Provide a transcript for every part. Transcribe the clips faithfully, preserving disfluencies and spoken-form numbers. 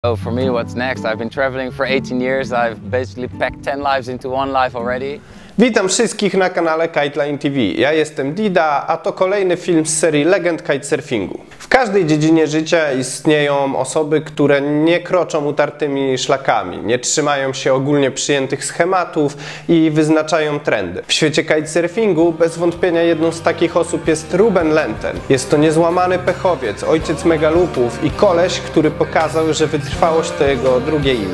So for me, what's next? I've been traveling for eighteen years. I've basically packed ten lives into one life already. Witam wszystkich na kanale Kiteline T V. Ja jestem Dida, a to kolejny film z serii Legend Kitesurfingu. W każdej dziedzinie życia istnieją osoby, które nie kroczą utartymi szlakami, nie trzymają się ogólnie przyjętych schematów i wyznaczają trendy. W świecie kitesurfingu bez wątpienia jedną z takich osób jest Ruben Lenten. Jest to niezłamany pechowiec, ojciec megaloopów i koleś, który pokazał, że wytrwałość to jego drugie imię.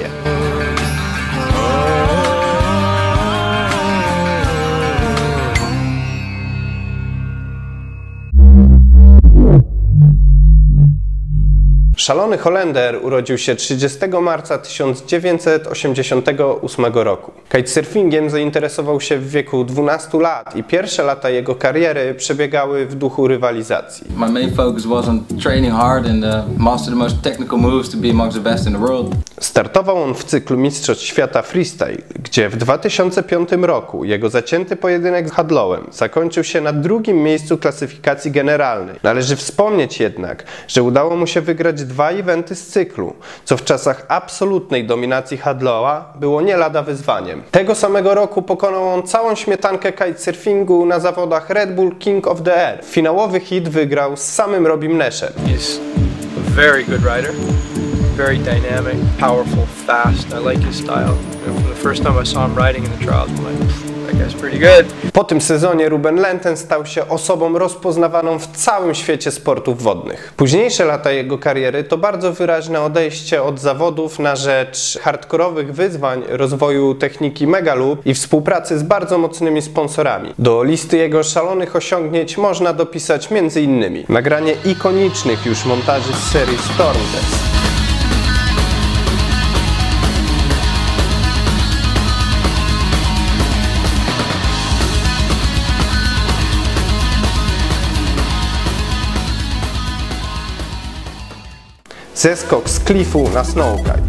Szalony Holender urodził się trzydziestego marca tysiąc dziewięćset osiemdziesiątego ósmego roku. Kitesurfingiem zainteresował się w wieku dwunastu lat i pierwsze lata jego kariery przebiegały w duchu rywalizacji. My main focus was on training hard and uh, master the most technical moves to be amongst the best in the world. Startował on w cyklu Mistrzostw Świata Freestyle, gdzie w dwa tysiące piątym roku jego zacięty pojedynek z Hadlowem zakończył się na drugim miejscu klasyfikacji generalnej. Należy wspomnieć jednak, że udało mu się wygrać dwa eventy z cyklu, co w czasach absolutnej dominacji Hadlowa było nie lada wyzwaniem. Tego samego roku pokonał on całą śmietankę kitesurfingu na zawodach Red Bull King of the Air. Finałowy hit wygrał z samym Robim Nashem. He's a very good rider, very dynamic, powerful, fast. I like his style. You know, from the first time I saw him riding in the trials, I'm like, that guy's pretty good. Po tym sezonie Ruben Lenten stał się osobą rozpoznawaną w całym świecie sportów wodnych. Późniejsze lata jego kariery to bardzo wyraźne odejście od zawodów na rzecz hardkorowych wyzwań, rozwoju techniki megaloop i współpracy z bardzo mocnymi sponsorami. Do listy jego szalonych osiągnięć można dopisać między innymi nagranie ikonicznych już montaży z serii Storm Test, zeskok z klifu na snowkite,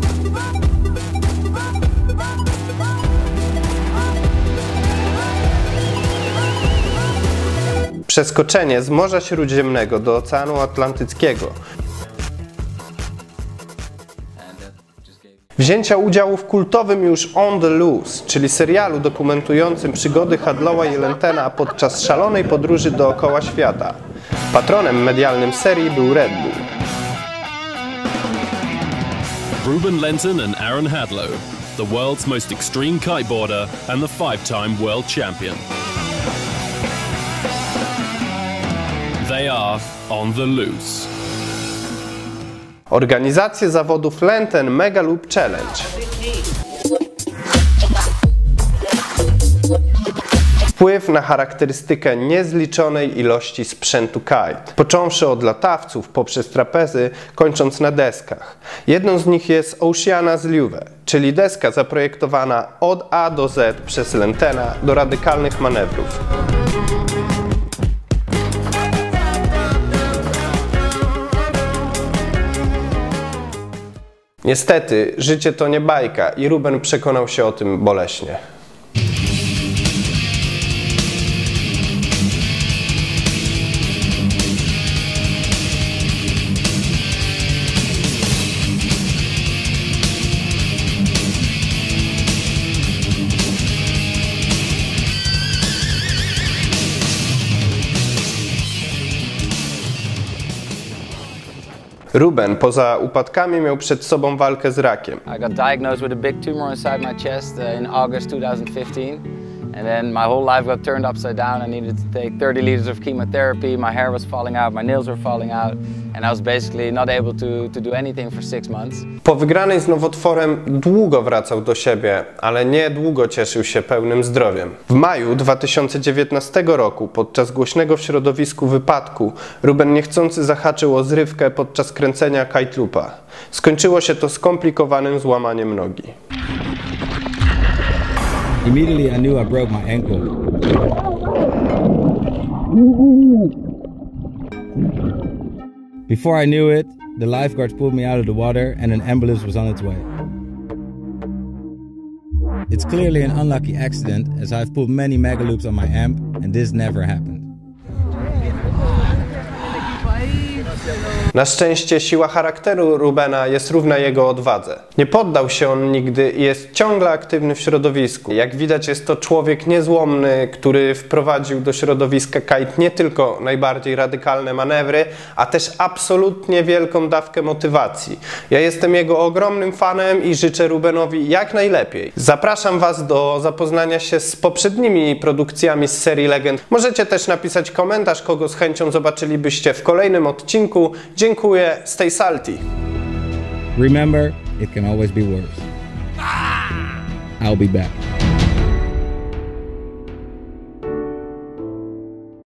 przeskoczenie z Morza Śródziemnego do Oceanu Atlantyckiego, wzięcia udziału w kultowym już On the Loose, czyli serialu dokumentującym przygody Hadlowa i Lentena podczas szalonej podróży dookoła świata. Patronem medialnym serii był Red Bull. Ruben Lenten and Aaron Hadlow, the world's most extreme kiteboarder and the five-time world champion. They are on the loose. Organizację zawodów Lenten Megaloop Challenge. Wpływ na charakterystykę niezliczonej ilości sprzętu kite, począwszy od latawców poprzez trapezy, kończąc na deskach. Jedną z nich jest Oceana Luve, czyli deska zaprojektowana od A do Z przez Lentena do radykalnych manewrów. Niestety, życie to nie bajka i Ruben przekonał się o tym boleśnie. Ruben poza upadkami miał przed sobą walkę z rakiem. I got diagnosed with a big tumor inside my chest uh, in August two thousand fifteen. And then my whole life got turned upside down. I needed to take thirty liters of chemotherapy. My hair was falling out, my nails were falling out. And I was basically not able to, to do anything for six months. Po wygranej z nowotworem długo wracał do siebie, ale niedługo cieszył się pełnym zdrowiem. W maju dwa tysiące dziewiętnastego roku, podczas głośnego w środowisku wypadku, Ruben niechcący zahaczył o zrywkę podczas kręcenia kite loopa. Skończyło się to skomplikowanym złamaniem nogi. Immediately I knew I broke my ankle. Before I knew it, the lifeguards pulled me out of the water and an ambulance was on its way. It's clearly an unlucky accident, as I've pulled many megaloops on my amp and this never happened. Na szczęście siła charakteru Rubena jest równa jego odwadze. Nie poddał się on nigdy i jest ciągle aktywny w środowisku. Jak widać, jest to człowiek niezłomny, który wprowadził do środowiska kite nie tylko najbardziej radykalne manewry, a też absolutnie wielką dawkę motywacji. Ja jestem jego ogromnym fanem i życzę Rubenowi jak najlepiej. Zapraszam Was do zapoznania się z poprzednimi produkcjami z serii Legend. Możecie też napisać komentarz, kogo z chęcią zobaczylibyście w kolejnym odcinku. Dziękuję, stay salty. Remember, it can always be worse. I'll be back.